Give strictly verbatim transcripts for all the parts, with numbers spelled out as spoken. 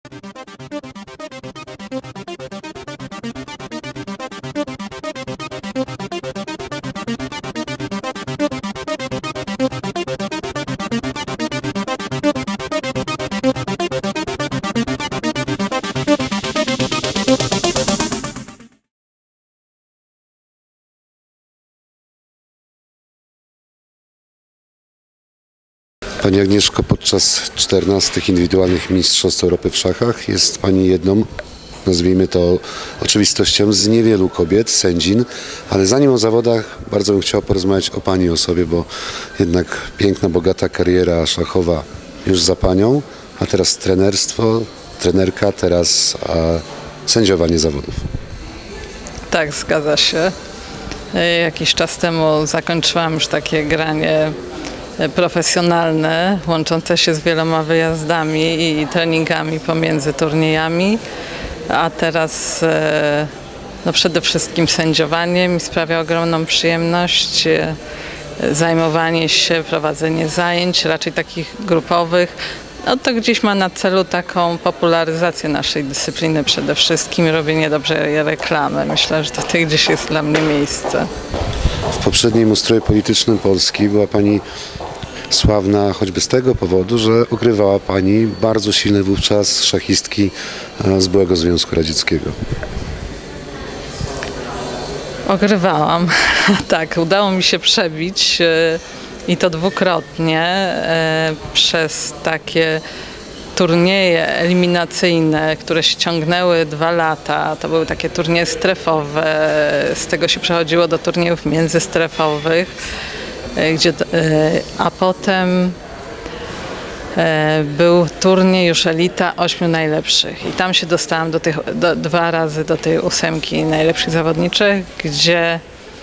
Pani Agnieszko, podczas czternastych indywidualnych Mistrzostw Europy w szachach jest Pani jedną, nazwijmy to oczywistością, z niewielu kobiet, sędzin, ale zanim o zawodach, bardzo bym chciał porozmawiać o Pani osobie, bo jednak piękna, bogata kariera szachowa już za Panią, a teraz trenerstwo, trenerka, teraz a, sędziowanie zawodów. Tak, zgadza się. Jakiś czas temu zakończyłam już takie granie profesjonalne, łączące się z wieloma wyjazdami i treningami pomiędzy turniejami, a teraz no przede wszystkim sędziowanie mi sprawia ogromną przyjemność, zajmowanie się, prowadzenie zajęć, raczej takich grupowych. No to gdzieś ma na celu taką popularyzację naszej dyscypliny przede wszystkim, robienie dobrej reklamy. Myślę, że tutaj gdzieś jest dla mnie miejsce. W poprzednim ustroju politycznym Polski była Pani sławna choćby z tego powodu, że ukrywała Pani bardzo silne wówczas szachistki z byłego Związku Radzieckiego. Ogrywałam. Tak, udało mi się przebić i to dwukrotnie przez takie turnieje eliminacyjne, które się ciągnęły dwa lata. To były takie turnieje strefowe, z tego się przechodziło do turniejów międzystrefowych, gdzie, a potem był turniej już elita ośmiu najlepszych i tam się dostałam do tych, do, dwa razy do tej ósemki najlepszych zawodniczych, gdzie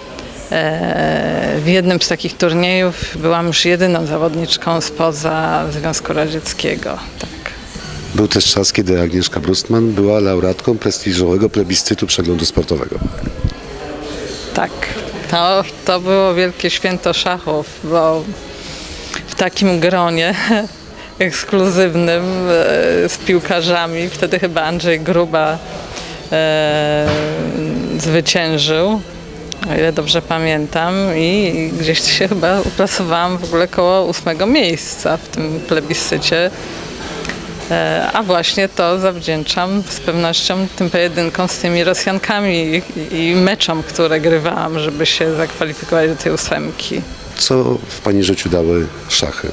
w jednym z takich turniejów byłam już jedyną zawodniczką spoza Związku Radzieckiego. Tak. Był też czas, kiedy Agnieszka Brustman była laureatką prestiżowego plebiscytu przeglądu sportowego. Tak, to, to było wielkie święto szachów, bo w takim gronie ekskluzywnym z piłkarzami, wtedy chyba Andrzej Gruba e, zwyciężył, o ile dobrze pamiętam, i gdzieś się chyba uplasowałam w ogóle koło ósmego miejsca w tym plebiscycie. E, a właśnie to zawdzięczam z pewnością tym pojedynkom z tymi Rosjankami i, i meczom, które grywałam, żeby się zakwalifikować do tej ósemki. Co w Pani życiu dały szachy?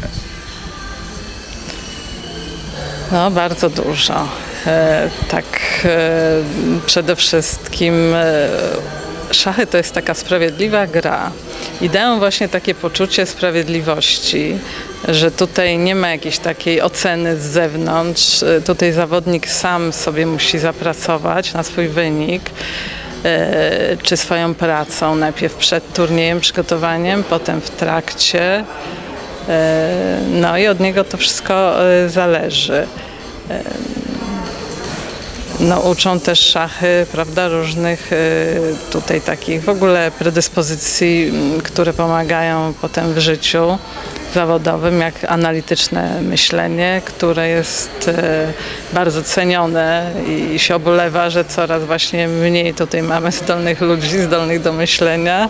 No, bardzo dużo. E, tak, e, przede wszystkim e, szachy to jest taka sprawiedliwa gra i dają właśnie takie poczucie sprawiedliwości, że tutaj nie ma jakiejś takiej oceny z zewnątrz. E, tutaj zawodnik sam sobie musi zapracować na swój wynik, e, czy swoją pracą, najpierw przed turniejem, przygotowaniem, potem w trakcie. No i od niego to wszystko zależy. No, uczą też szachy, prawda, różnych tutaj takich w ogóle predyspozycji, które pomagają potem w życiu zawodowym, jak analityczne myślenie, które jest bardzo cenione i się obolewa, że coraz właśnie mniej tutaj mamy zdolnych ludzi, zdolnych do myślenia.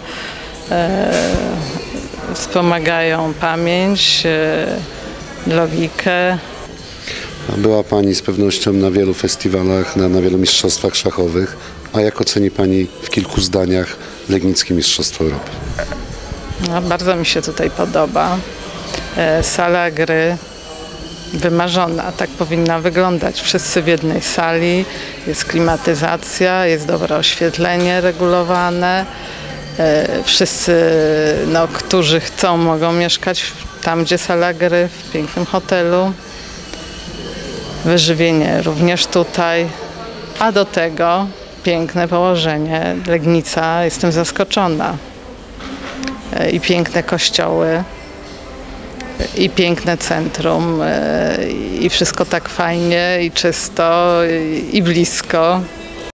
Wspomagają pamięć, logikę. Była Pani z pewnością na wielu festiwalach, na, na wielu mistrzostwach szachowych. A jak oceni Pani w kilku zdaniach Legnickie Mistrzostwo Europy? No, bardzo mi się tutaj podoba. E, sala gry wymarzona, tak powinna wyglądać. Wszyscy w jednej sali, jest klimatyzacja, jest dobre oświetlenie regulowane. Wszyscy, no, którzy chcą, mogą mieszkać tam, gdzie sala gry, w pięknym hotelu. Wyżywienie również tutaj, a do tego piękne położenie. Legnica, jestem zaskoczona. I piękne kościoły, i piękne centrum, i wszystko tak fajnie, i czysto, i blisko.